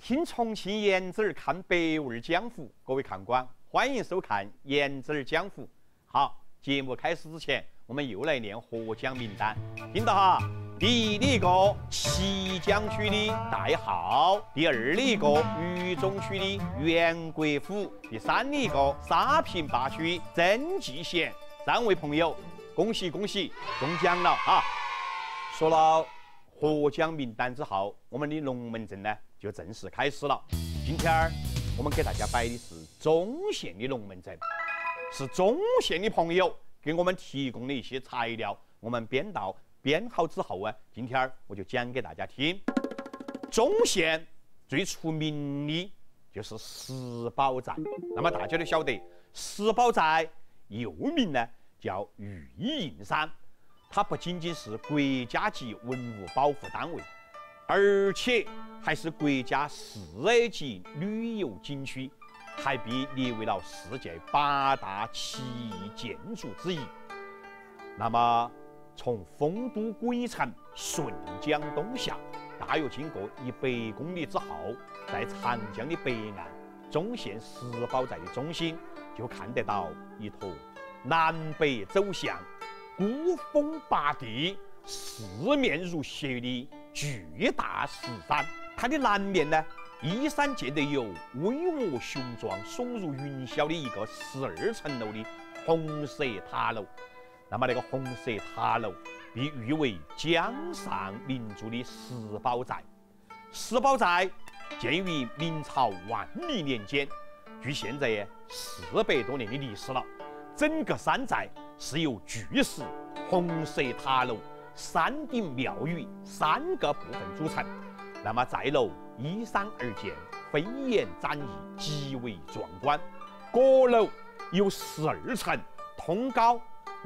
听重庆颜子儿看北味儿江湖，各位看官，欢迎收看颜子儿讲湖。好，节目开始之前，我们又来念获奖名单，听到哈？第一个綦江区的戴浩，第二的一个渝中区的袁国虎，第三的一个沙坪坝区曾继贤，三位朋友，恭喜恭喜，中奖了哈！说了获奖名单之后，我们的龙门阵呢就正式开始了。今天我们给大家摆的是中县的龙门阵，是中县的朋友给我们提供的一些材料，我们编好之后啊，今天我就讲给大家听。中县最出名的就是石宝寨，那么大家都晓得，石宝寨又名呢叫玉印山，它不仅仅是国家级文物保护单位，而且还是国家4A 级旅游景区，还被列为了世界8大奇异建筑之一。那么从丰都鬼城顺江东下，大约经过100公里之后，在长江的北岸，中县石宝寨的中心就看得到一坨南北走向、孤峰拔地、四面如斜的巨大石山。它的南面呢，依山建得有巍峨雄壮、耸入云霄的一个12层楼的红色塔楼。那么那个红色塔楼被誉为江上明珠的石宝寨。石宝寨建于明朝万历年间，距现在400多年的历史了。整个山寨是由巨石、红色塔楼、山顶庙宇3个部分组成。那么寨楼依山而建，飞檐展翼，极为壮观。阁楼有12层，通高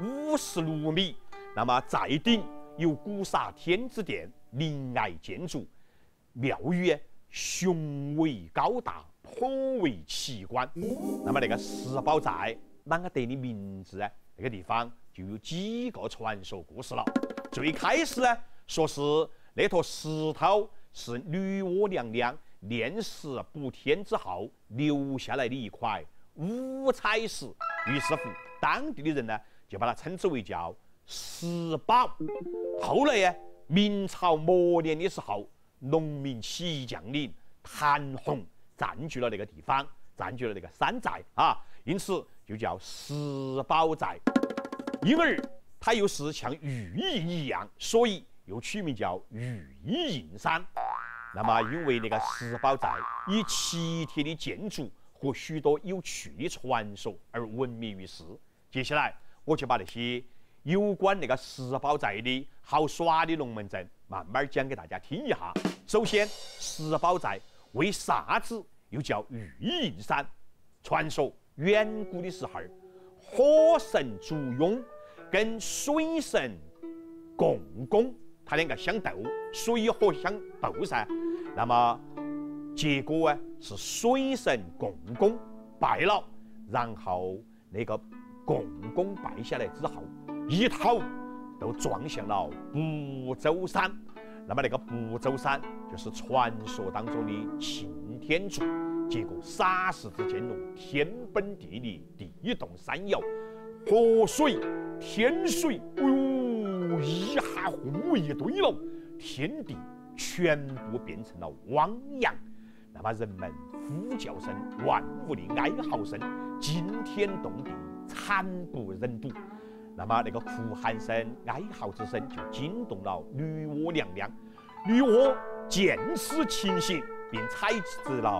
56米。那么寨顶有古刹天子殿、陵崖建筑，庙宇雄伟高大，颇为奇观。那么那个石宝寨啷个得的名字呢？那个地方就有几个传说故事了。最开始呢，说是那坨石头是女娲娘娘炼石补天之后留下来的一块五彩石，于是乎当地的人呢就把它称之为叫石宝。后来呀，明朝末年的时候，农民起义将领谭弘占据了那个地方，占据了那个山寨啊，因此就叫石宝寨。因而它又是像玉印一样，所以又取名叫玉印山。那么因为那个石宝寨以奇特的建筑和许多有趣的传说而闻名于世，接下来我就把那些有关那个石宝寨的好耍的龙门阵慢慢讲给大家听一下。首先，石宝寨为啥子又叫玉印山？传说远古的时候，火神烛庸跟水神共工他两个相斗，水火相斗噻。那么结果是水神共工败了，然后那个共工败下来之后，一头都撞向了不周山。那么那个不周山就是传说当中的擎天柱，结果霎时之间天崩地裂，地动山摇，河水天水一下混一堆了，天地全部变成了汪洋。那么人们呼叫声、万物的哀嚎声惊天动地，惨不忍睹。那么那个哭喊声、哀嚎之声就惊动了女娲娘娘。女娲见此情形，便采集了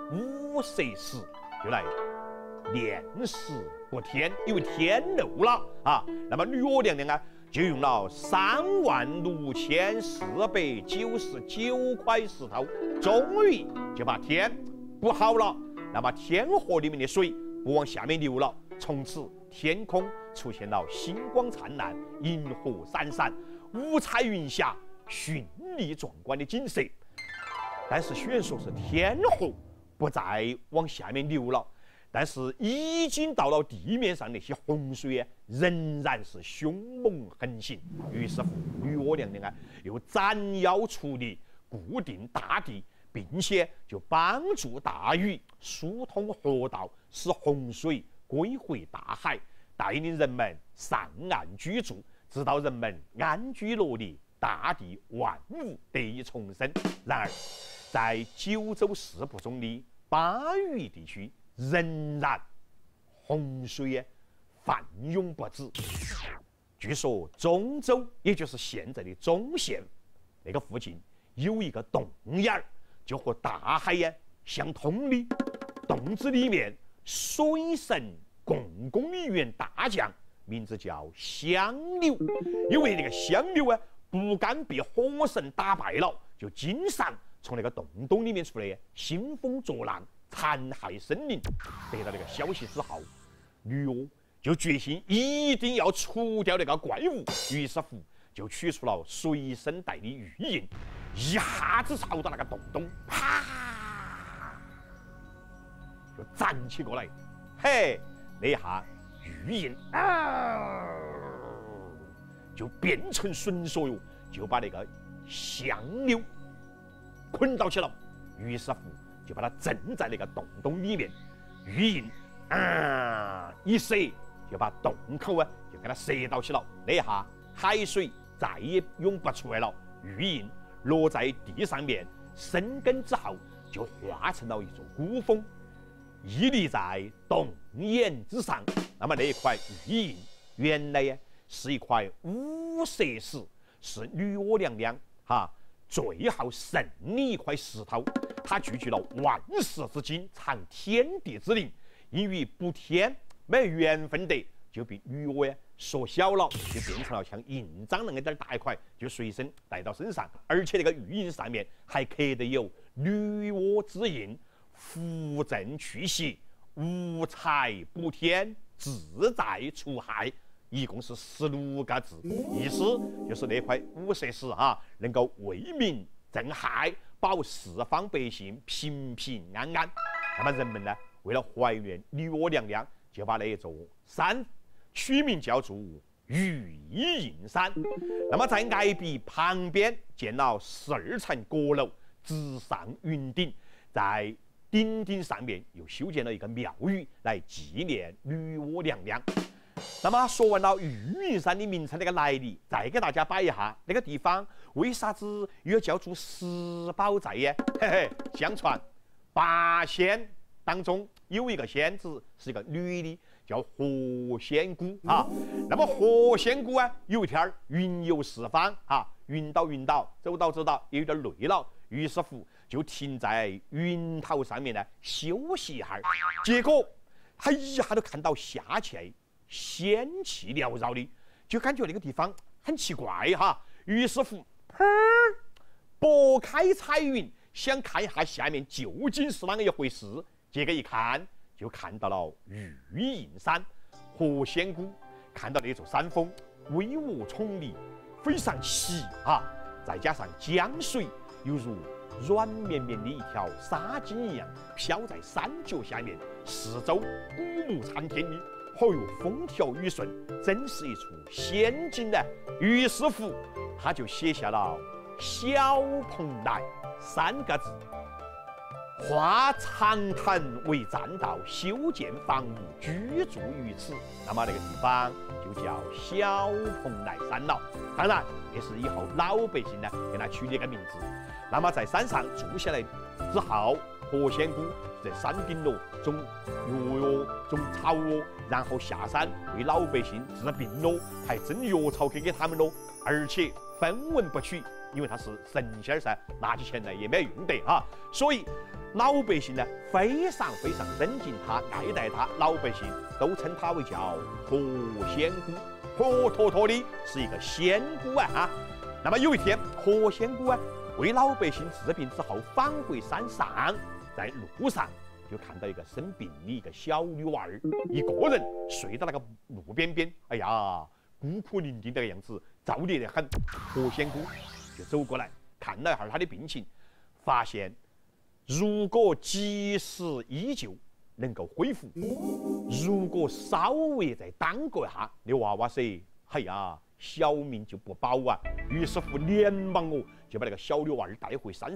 5色石，就来炼石补天，因为天漏了啊。那么女娲娘娘就用了36499块石头，终于就把天补好了。那么天河里面的水不往下面流了，从此天空出现了星光灿烂、银河闪闪、五彩云霞、绚丽壮观的景色。但是虽然说是天河不再往下面流了，但是已经到了地面上，那些洪水仍然是凶猛横行。于是乎，女娲娘娘又斩妖除孽，固定大地， 并且就帮助大禹疏通河道，使洪水归回大海，带领人们上岸居住，直到人们安居乐业，大地万物得以重生。然而，在九州四部中的巴渝地区，仍然洪水泛涌不止。据说中州，也就是现在的中县那个附近，有一个洞眼儿，就和大海相通的。洞子里面，水神共工一员大将，名字叫香柳。因为那个香柳不甘被火神打败了，就经常从那个洞里面出来，兴风作浪，残害生灵。得到这个消息之后，女娲就决心一定要除掉那个怪物，于是乎就取出了随身带的玉印，一下子朝到那个洞，啪，就站起过来。嘿，那一下玉印就变成绳索哟，就把那个香柳捆到起了。于是乎就把它镇在那个洞里面，玉印一射，就把洞口就给它射到起了。那一下海水再也涌不出来了，玉印落在地上面生根之后，就化成了一座孤峰，屹立在洞眼之上。那么那一块玉印原来是一块五色石，是女娲娘娘最后胜利一块石头，它聚集了万世之精，藏天地之灵。因为不天没缘分的，就被女娲缩小了，就变成了像印章那么点大一块，就随身带到身上。而且那个玉印上面还刻得有女娲之印，扶正去邪，无财补天，自在除害。一共是16个字，意思就是那块五色石能够为民镇害，保四方百姓平平安安。那么人们呢，为了怀念女娲娘娘，就把那一座山取名叫做玉印山。那么在崖壁旁边建了12层阁楼，直上云顶，在顶上面又修建了一个庙宇来纪念女娲娘娘。那么说完了玉印山的名称那个来历，再给大家摆一下那个地方为啥子又叫做十宝寨耶？嘿嘿，相传8仙当中有一个仙子是一个女的，叫何仙姑那么何仙姑有一天云游四方云到走到也有点累了，于是乎就停在云头上面休息一下。结果他一下就看到下去仙气缭绕的，就感觉那个地方很奇怪于是乎拨开彩云，想看一下下面究竟是啷个一回事。结果一看，就看到了玉印山。何仙姑看到那座山峰巍峨耸立，非常奇再加上江水犹如软绵绵的一条纱巾一样飘在山脚下面，四周古木参天的，风调雨顺，真是一处仙境于是乎他就写下了小蓬莱3个字，画长潭为栈道，修建房屋居住于此。那么那个地方就叫小蓬莱山了。当然也是以后老百姓给他取了一个名字。那么在山上住下来之后，何仙姑在山顶种药种草然后下山为老百姓治病还蒸药草给他们而且分文不取，因为他是神仙噻，拿起钱来也没用得所以老百姓非常非常尊敬他，爱戴他，老百姓都称他为叫何仙姑，活脱脱的是一个仙姑那么有一天，何仙姑为老百姓治病之后返回山上，在路上就看到一个生病的一个小女娃儿，一个人睡到那个路边边，哎呀，孤苦伶仃的样子，燥烈得很。何仙姑就走过来看了一下她的病情，发现如果及时医救能够恢复，如果稍微再耽搁一下，那娃娃噻，哎呀，小命就不保于是乎连忙就把那个小女娃儿带回山上，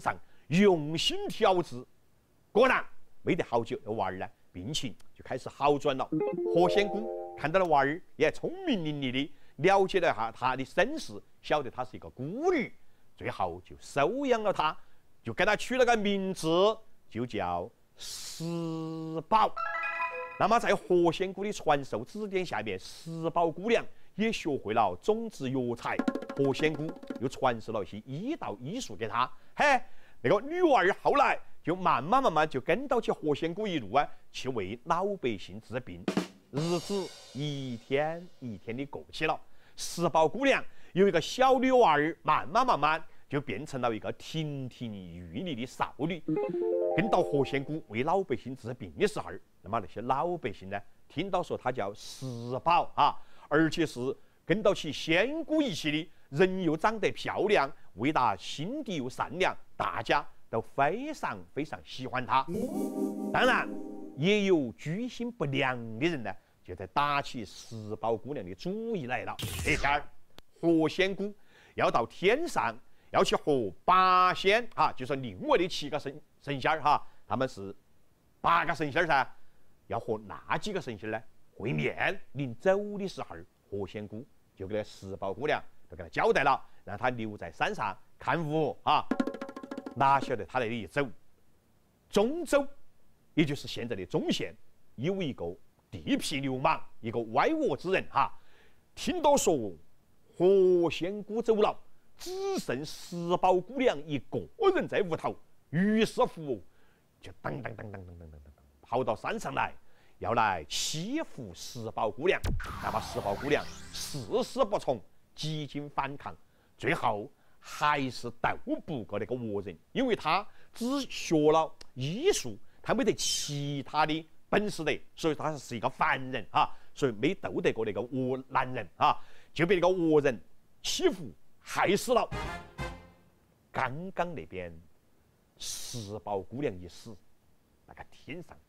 用心调治。果然，没得好久，那娃儿呢病情就开始好转了。何仙姑看到了娃儿也聪明伶俐的，了解了一下他的身世，晓得他是一个孤女，最后就收养了他，就给他取了个名字，就叫石宝。那么在何仙姑的传授指点下面，石宝姑娘也学会了种植药材。何仙姑又传授了一些医道医术给她。嘿，那个女娃儿后来就慢慢就跟到起何仙姑一路啊，去为老百姓治病。日子一天一天的过去了，石宝姑娘有一个小女娃儿，慢慢就变成了一个亭亭玉立的少女。跟到何仙姑为老百姓治病的时候，那么那些老百姓呢，听到说她叫石宝啊，而且是跟到起仙姑一起的，人又长得漂亮，为她心地又善良，大家都非常喜欢她。当然，也有居心不良的人呢，就在打起石宝姑娘的主意来了。这天儿，何仙姑要到天上，要去和八仙啊，就是另外的7个神仙哈，他们是8个神仙噻，要和那几个神仙呢会面。临走的时候，何仙姑就给石宝姑娘就给她交代了，让她留在山上看雾啊。哪晓得她那里一走，中州，也就是现在的中县，有一个地痞流氓，一个歪窝之人哈，听到说何仙姑走了，只剩石宝姑娘一个人在屋头，于是乎就噔跑到山上来，要来欺负石宝姑娘。那么石宝姑娘誓死不从，几经反抗，最后还是斗不过那个倭人，因为他只学了医术，他没得其他的本事的，所以他是一个凡人啊，所以没斗得过那个倭男人啊，就被那个倭人欺负害死了。刚刚那边石宝姑娘一死，那个天上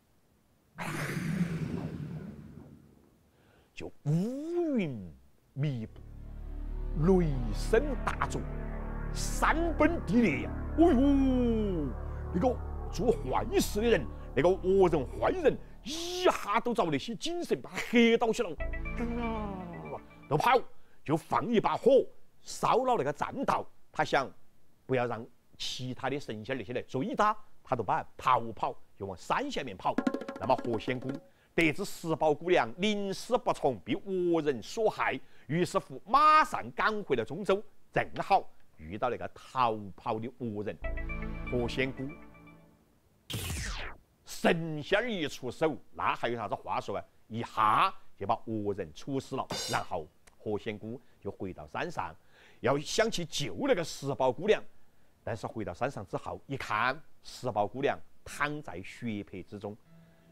就乌云密布，雷声大作，山崩地裂呀！哎呦，那个做坏事的人，那个恶人坏人，一下都遭那些精神把他吓到起了，都跑，就放一把火烧了那个栈道。他想不要让其他的神仙那些来追他，他都把逃跑，就往山下面跑。那么何仙姑得知石宝姑娘临死不从，被倭人所害，于是乎马上赶回了中州，正好遇到那个逃跑的倭人。何仙姑神仙一出手，那还有啥子话说啊？一下就把倭人处死了。然后何仙姑就回到山上，要想去救那个石宝姑娘。但是回到山上之后，一看石宝姑娘躺在血泊之中，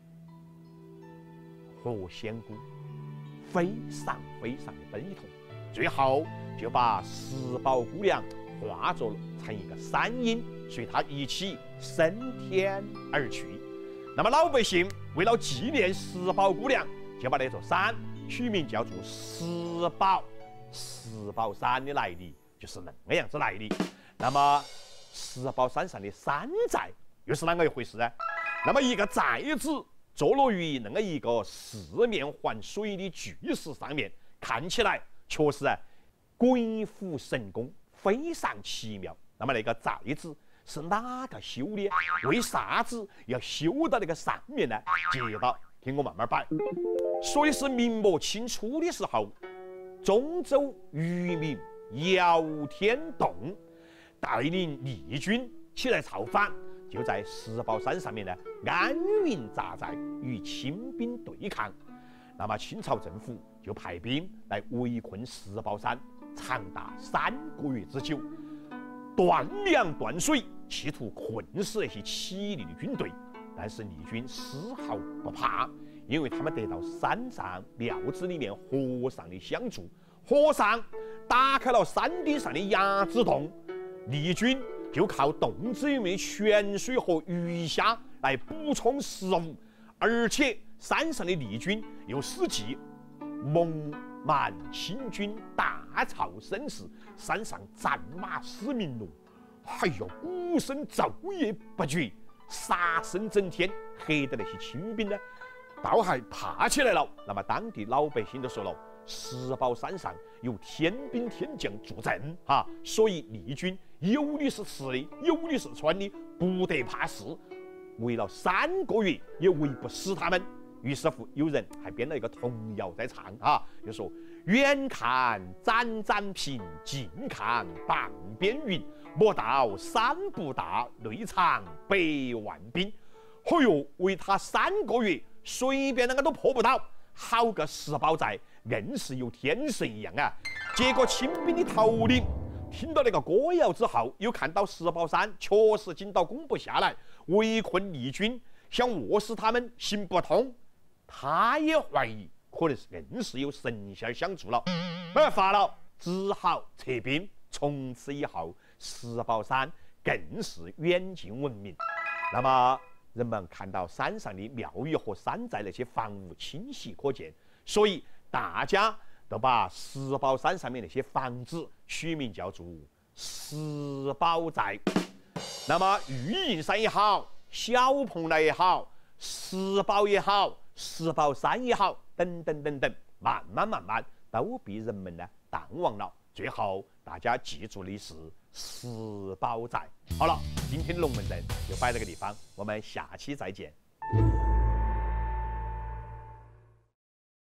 何仙姑非常的悲痛，最后就把石宝姑娘化作成一个山鹰，随她一起升天而去。那么老百姓为了纪念石宝姑娘，就把那座山取名叫做石宝。石宝山的来历就是那个样子来的。那么石宝山上的山寨又是啷个一回事呢？那么一个寨子坐落于那个一个四面环水的巨石上面，看起来确实鬼斧神工，非常奇妙。那么那个寨子是哪个修的？为啥子要修到那个上面呢？接着听我慢慢摆。所以是明末清初的时候，中州渔民姚天栋带领义军起来造反，就在石宝山上面呢安营扎寨，与清兵对抗。那么清朝政府就派兵来围困石宝山，长达3个月之久，断粮断水，企图困死那些起义的军队。但是义军丝毫不怕，因为他们得到山上庙子里面和尚的相助，和尚打开了山顶上的牙子洞，义军就靠洞子里面的泉水和鱼虾来补充食物，而且山上的义军又司机蒙瞒清军大吵声势，山上战马嘶鸣咯， 哎呦，鼓声昼夜不绝，杀声震天，吓得那些清兵呢，都还怕起来了。那么当地老百姓都说了，石宝山上有天兵天将助阵哈，所以义军有的是吃的，有的是穿的，不得怕事。围了3个月也围不死他们。于是乎，有人还编了一个童谣在唱啊，就说：远看盏盏屏，近看半边云。莫道山不大，内藏100万兵。哎呦，围他3个月，随便那个都破不到。好个石宝寨，硬是有天神一样啊！结果清兵的头领听到那个歌谣之后，又看到石宝山确实紧到攻不下来，围困义军，想卧死他们行不通。他也怀疑，可能是硬是有神仙相助了，没办法了，只好撤兵。从此以后，石宝山更是远近闻名。那么，人们看到山上的庙宇和山寨那些房屋清晰可见，所以大家都把石宝山上面那些房子取名叫做石宝寨。那么，玉印山也好，小蓬莱也好，石宝也好，石宝山也好，等等等等，慢慢都被人们呢淡忘了。最后大家记住的是石宝寨。好了，今天的龙门阵就摆这个地方，我们下期再见。